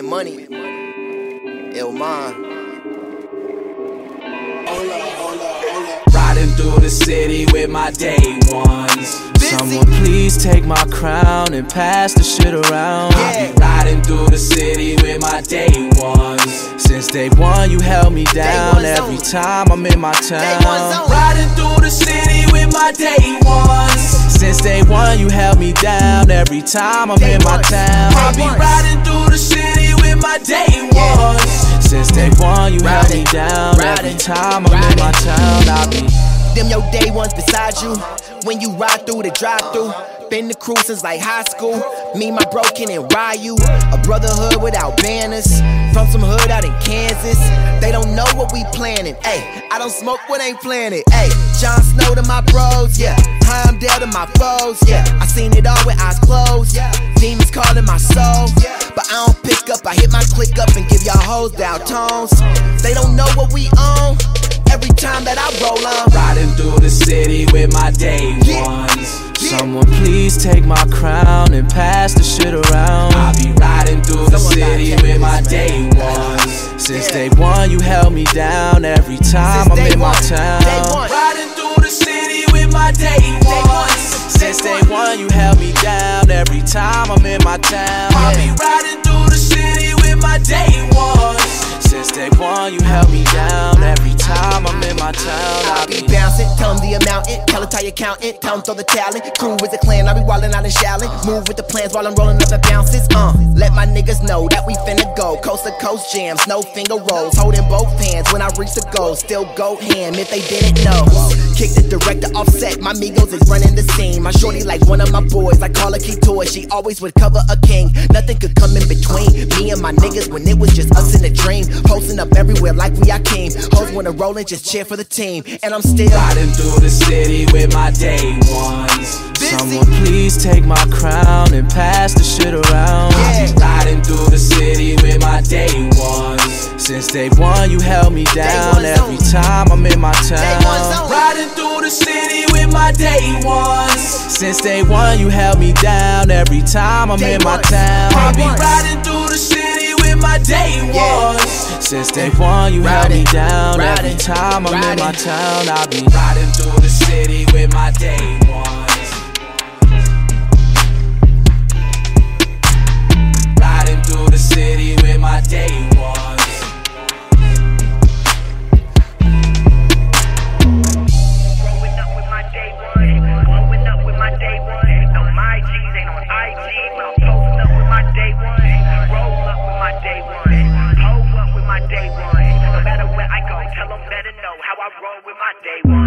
money. IllMind. Riding through the city with my day ones. Someone please take my crown and pass the shit around. I be riding through the city with my day ones. Since day one you held me down every time I'm in my town. Riding through the city with my day ones. Since day one you held me down every time I'm in my town. I be riding through the city with my day ones. Since day one you held me down every time I'm in my town. I be them your day ones beside you when you ride through the drive-thru. Been the crew since like high school. Me, my bro, Ken and Ryu. A brotherhood without banners. From some hood out in Kansas. They don't know what we planning. Ayy, I don't smoke what ain't planted. Ayy, Jon Snow to my bros, yeah. Heimdall to my foes, yeah. I seen it all with eyes closed. Demons calling my soul, but I don't pick up. I hit my click up and give y'all hoes down tones. They don't know what we own. Every time that I roll on, riding through the city with my day ones. Someone please take my crown and pass the shit around. I be riding through the city with my day ones. Since day one you held me down every time I'm in my town. Riding through the city with my day ones. Since day one you held me down every time I'm in my town. I be riding through the city with my day ones. Since day one you held me down every time I'm in my town. I be bouncing, tell them the amount, tell it how you count it, tell them throw the talent. Crew with the clan, I be wildin' out and shouting. Move with the plans while I'm rolling up the bounces. Let my niggas know that we finna go. Coast to coast jams, no finger rolls. Holding both hands when I reach the goal. Still go ham if they didn't know. Kick the director offset, my Migos is running the scene. My shorty like one of my boys, I call her Key-Toy. She always would cover a king, nothing could come in between me and my niggas when it was just us in a dream. Posting up everywhere like we are king. Hoes wanna roll and just cheer for the team. And I'm still riding through the city with my day ones. Someone please take my crown and pass the shit around. I be riding through the city with my day ones. Since day one you held me down every time I'm in my town. Riding through the city with my day ones. Since day one you held me down every time I'm in my town. I be riding through the city with my day ones. Since day one you held me down every time I'm in my town. I be riding through the city with my day ones. Riding through the city with my day ones. Growing up with my day one. Growing up with my day one. No, my G's ain't on IG, but I'm posting up with my day one. Roll up with my day one. Pose up with my day one. No matter where I go, tell them better know how I roll with my day one.